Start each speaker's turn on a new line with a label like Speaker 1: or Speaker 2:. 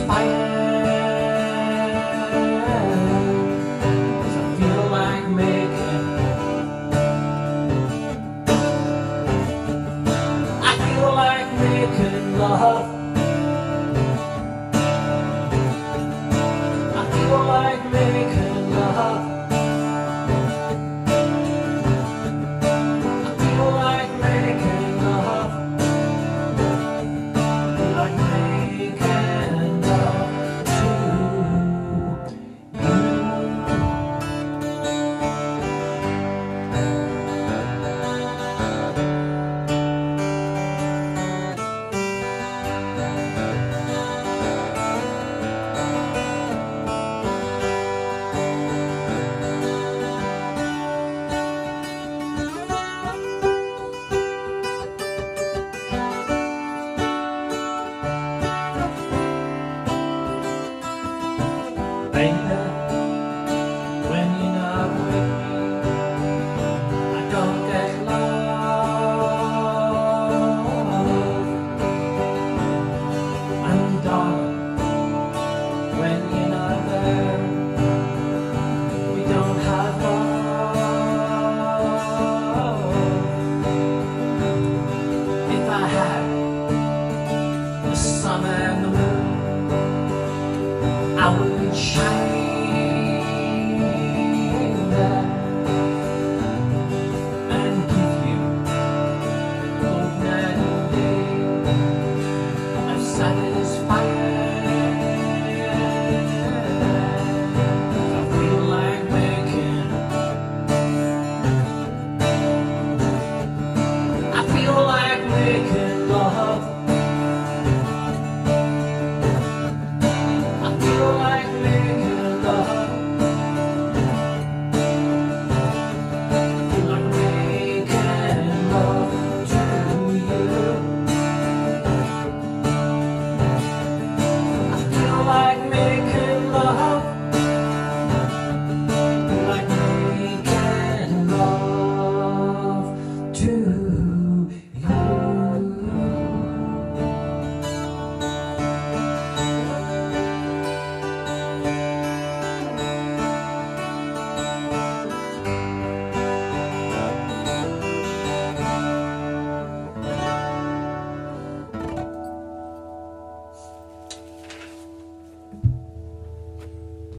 Speaker 1: fire, 'cause I feel like making, I feel like making love. I feel like making love. I feel like making love. Like making love to you. Baby, when you're not with me, I don't get love. And darling, when you're not there, we don't have love. If I had the sun and the moon, I would shine